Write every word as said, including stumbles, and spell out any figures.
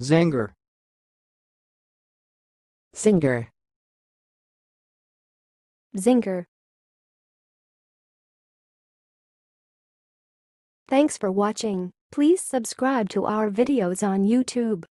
Zingare. Singer. Zingare. Thanks for watching. Please subscribe to our videos on YouTube.